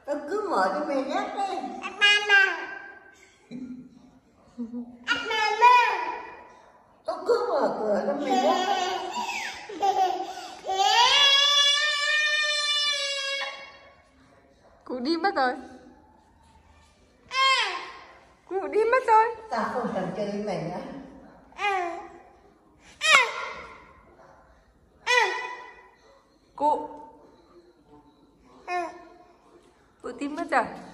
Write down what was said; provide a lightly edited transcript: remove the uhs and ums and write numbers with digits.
Cứ mở cho mẹ nhắc đi. Tao cứ mở cửa cho mẹ nhắc. Cụ đi mất rồi. Cụ đi mất rồi. Tao không thèm chơi với mày nữa. Cụ. Cụ đi mất rồi.